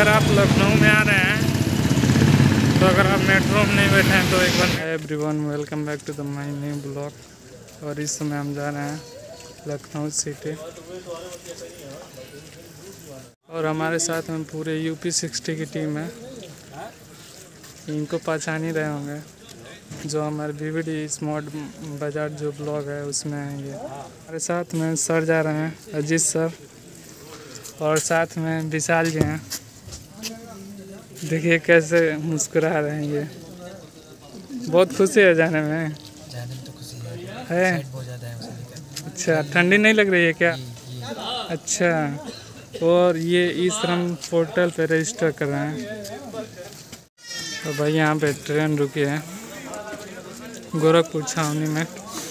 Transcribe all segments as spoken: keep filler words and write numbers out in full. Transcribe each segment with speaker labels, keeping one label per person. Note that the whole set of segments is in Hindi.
Speaker 1: अगर आप लखनऊ में आ रहे हैं तो अगर आप मेट्रो में नहीं बैठे हैं तो एक बार everyone welcome back to the my new blog. और इस समय हम जा रहे हैं लखनऊ सिटी और हमारे साथ में पूरे यूपी सिक्सटी की टीम है। इनको पहचान ही रहे होंगे जो हमारे वीवीडी स्मार्ट बाजार जो ब्लॉग है उसमें आएंगे। हमारे साथ में सर जा रहे हैं, अजीत सर, और साथ में विशाल जी हैं। देखिए कैसे मुस्कुरा रहे हैं, ये बहुत खुशी है जाने में।
Speaker 2: जाने में तो खुशी है,
Speaker 1: है
Speaker 2: बहुत ज़्यादा है उसे लेकर।
Speaker 1: अच्छा, ठंडी नहीं लग रही है क्या?
Speaker 2: ये, ये।
Speaker 1: अच्छा, और ये ई श्रम पोर्टल पे रजिस्टर कर रहे हैं। तो भाई यहाँ पे ट्रेन रुकी है गोरखपुर छावनी में।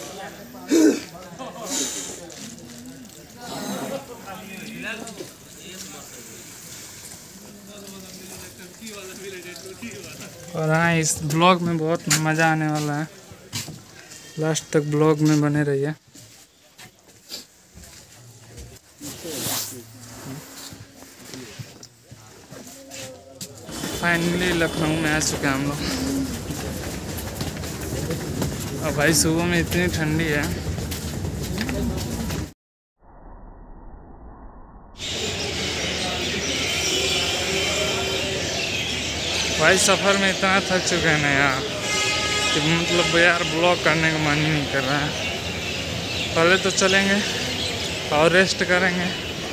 Speaker 1: और हाँ, इस ब्लॉग में बहुत मज़ा आने वाला है, लास्ट तक ब्लॉग में बने रहिए। फाइनली लखनऊ में आ चुके हैं हम लोग। और भाई सुबह में इतनी ठंडी है। भाई सफ़र में इतना थक चुके हैं ना यार कि मतलब यार ब्लॉग करने का मन ही नहीं कर रहा है। पहले तो चलेंगे और रेस्ट करेंगे।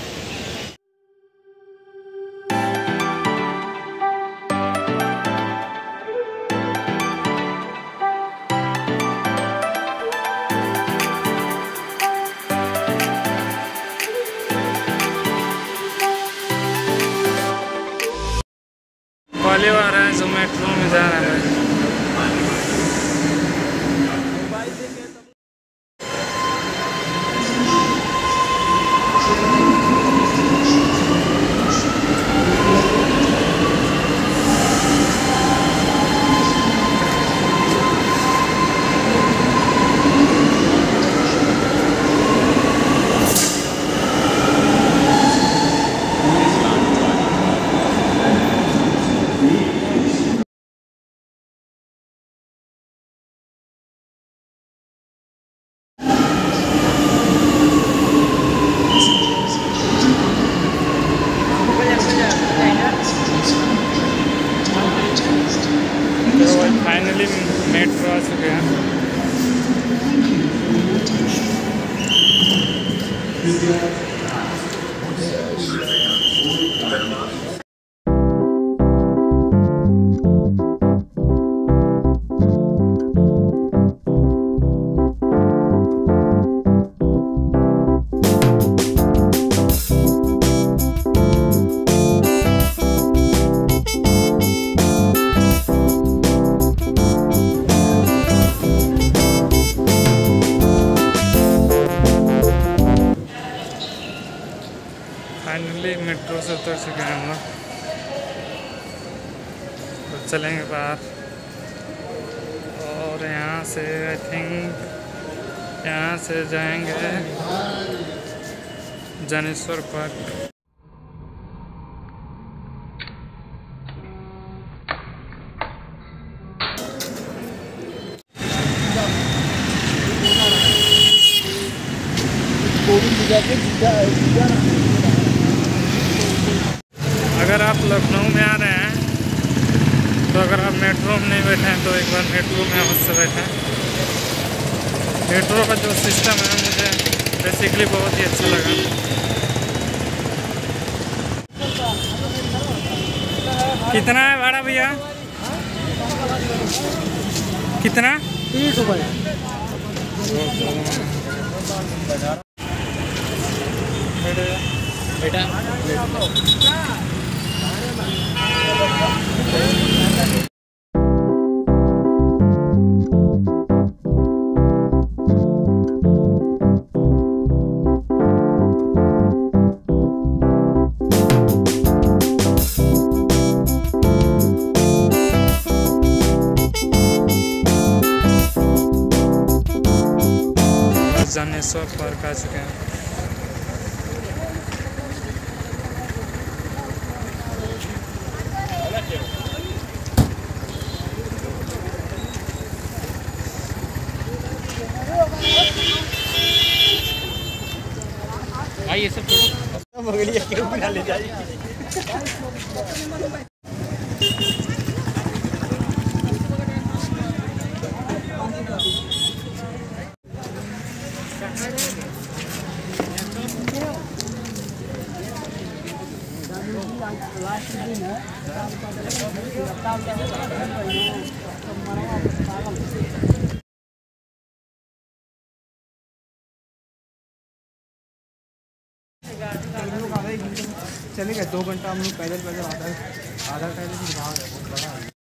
Speaker 1: पहली बार है जो मेट्रो में जा रहे हैं। फाइनली मेट्रो आ चुके हैं। फाइनली मेट्रो से उतर चुके हैं हम लोग, तो चलेंगे बाहर। और यहाँ से आई थिंक यहाँ से जाएंगे जनेश्वर पार्क। अगर आप लखनऊ में आ रहे हैं तो अगर आप मेट्रो में नहीं बैठे हैं तो एक बार मेट्रो में अवश्य बैठें। मेट्रो का जो सिस्टम है मुझे बेसिकली बहुत ही अच्छा लगा। कितना है भाड़ा भैया? कितना?
Speaker 2: तीस रुपये। बेटा
Speaker 1: जनेश्वर पार्क आ चुके हैं।
Speaker 2: ले जाइए। चले गए दो घंटा हम लोग पैदल पैदल आधा आधा पैदल ही भाग है बहुत बड़ा है।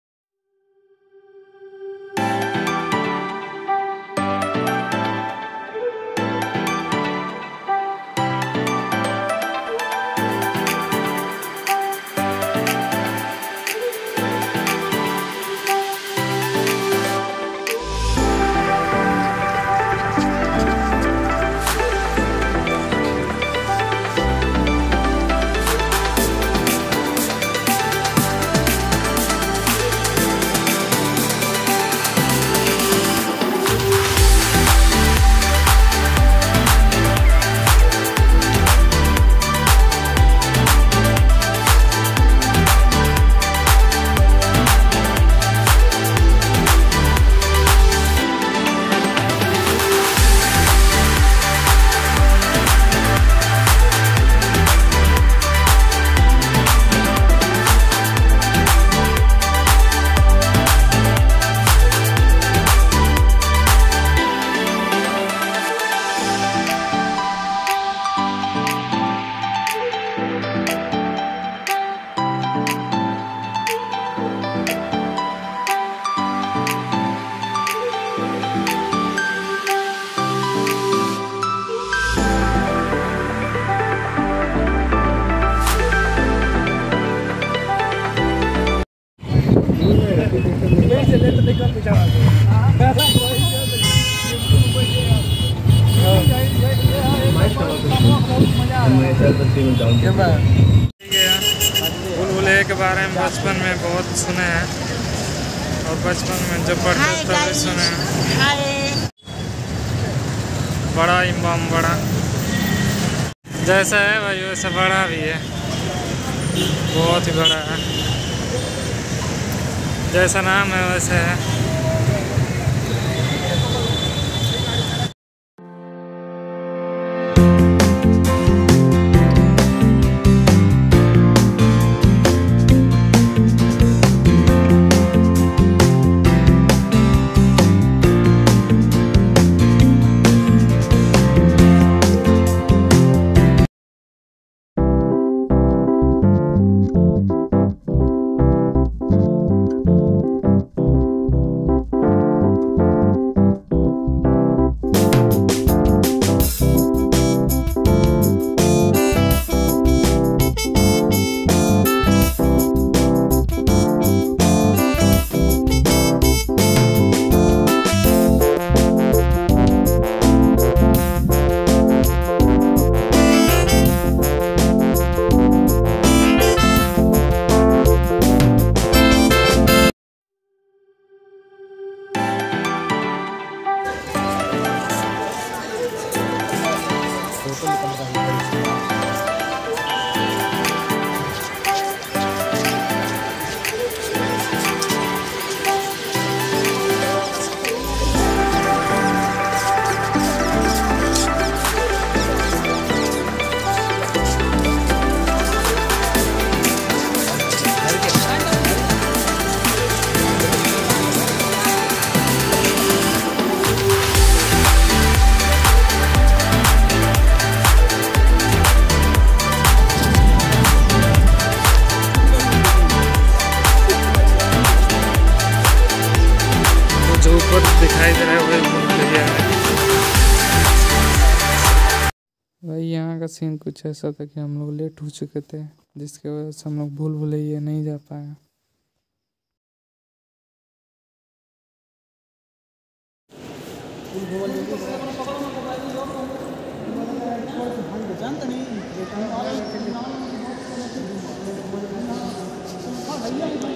Speaker 1: बुलबुले के बारे में बचपन में बहुत सुने हैं और बचपन में जब पढ़ते तभी सुने हैं। बड़ा इमाम बड़ा जैसा है भाई वैसा बड़ा भी है, बहुत ही बड़ा है, जैसा नाम है वैसे है। दिखाई दे रहा है भाई। यहाँ का सीन कुछ ऐसा था कि हम लोग लेट हो चुके थे, जिसकी वजह से हम लोग भूल भुलैया नहीं जा पाए।
Speaker 2: जानता नहीं